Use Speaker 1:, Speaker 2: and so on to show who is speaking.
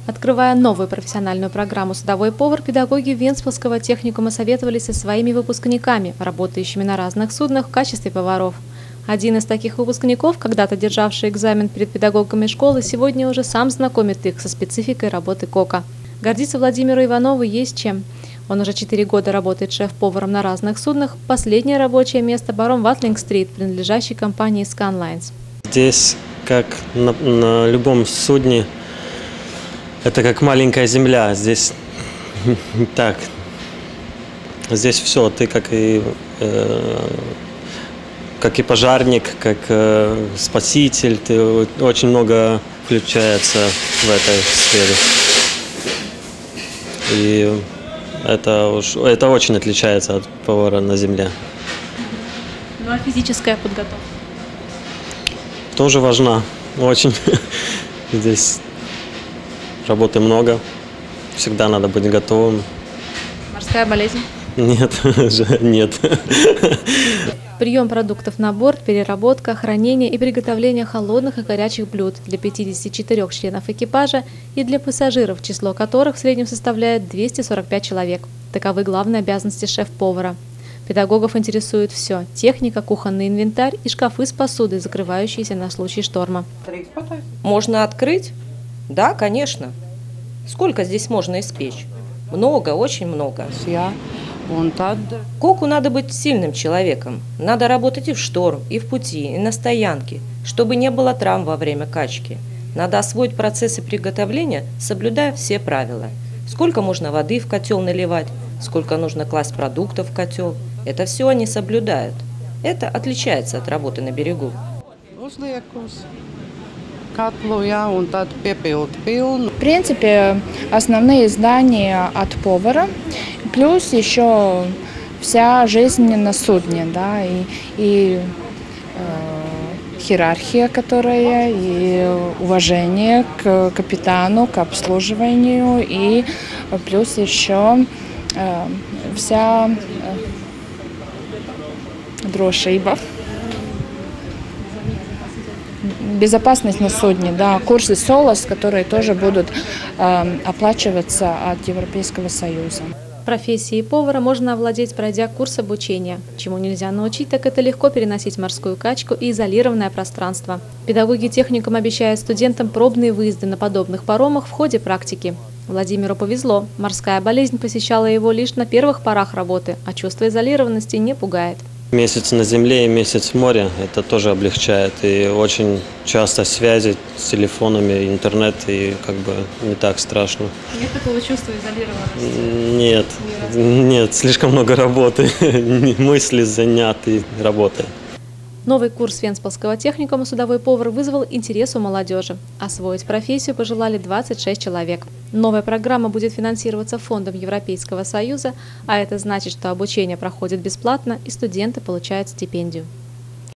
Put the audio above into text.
Speaker 1: Открывая новую профессиональную программу «Судовой повар», педагоги Венспилсского техникума советовались со своими выпускниками, работающими на разных суднах в качестве поваров. Один из таких выпускников, когда-то державший экзамен перед педагогами школы, сегодня уже сам знакомит их со спецификой работы кока. Гордиться Владимиру Иванову есть чем. Он уже 4 года работает шеф-поваром на разных суднах. Последнее рабочее место баром Ватлинг-стрит, принадлежащей компании Scanlines.
Speaker 2: Здесь, как на любом судне, это как маленькая земля. Здесь так. Здесь все. Ты как и пожарник, как спаситель. Ты очень много включается в этой сфере. И это очень отличается от повара на земле.
Speaker 1: Ну а физическая подготовка?
Speaker 2: Тоже важна. Очень. Здесь работы много. Всегда надо быть готовым.
Speaker 1: Морская болезнь?
Speaker 2: Нет, нет.
Speaker 1: Прием продуктов на борт, переработка, хранение и приготовление холодных и горячих блюд для 54 членов экипажа и для пассажиров, число которых в среднем составляет 245 человек. Таковы главные обязанности шеф-повара. Педагогов интересует все – техника, кухонный инвентарь и шкафы с посудой, закрывающиеся на случай шторма.
Speaker 3: Можно открыть? Да, конечно. Сколько здесь можно испечь? Много, очень много. Коку надо быть сильным человеком. Надо работать и в шторм, и в пути, и на стоянке, чтобы не было травм во время качки. Надо освоить процессы приготовления, соблюдая все правила. Сколько можно воды в котел наливать, сколько нужно класть продуктов в котел. Это все они соблюдают. Это отличается от работы на берегу.
Speaker 4: В принципе, основные знания от повара, плюс еще вся жизнь на судне, да, и иерархия, которая, и уважение к капитану, к обслуживанию, и плюс еще вся дружба. Безопасность на судне, да, курсы СОЛАС, которые тоже будут оплачиваться от Европейского Союза.
Speaker 1: Профессией повара можно овладеть, пройдя курс обучения. Чему нельзя научить, так это легко переносить морскую качку и изолированное пространство. Педагоги техникума обещают студентам пробные выезды на подобных паромах в ходе практики. Владимиру повезло. Морская болезнь посещала его лишь на первых порах работы, а чувство изолированности не пугает.
Speaker 2: Месяц на земле и месяц в море – это тоже облегчает. И очень часто связи с телефонами, интернет, и как бы не так страшно.
Speaker 1: Нет такого чувства изолированности?
Speaker 2: Нет, слишком много работы. Мысли заняты работой.
Speaker 1: Новый курс Венспилсского техникума «Судовой повар» вызвал интерес у молодежи. Освоить профессию пожелали 26 человек. Новая программа будет финансироваться фондом Европейского Союза, а это значит, что обучение проходит бесплатно и студенты получают стипендию.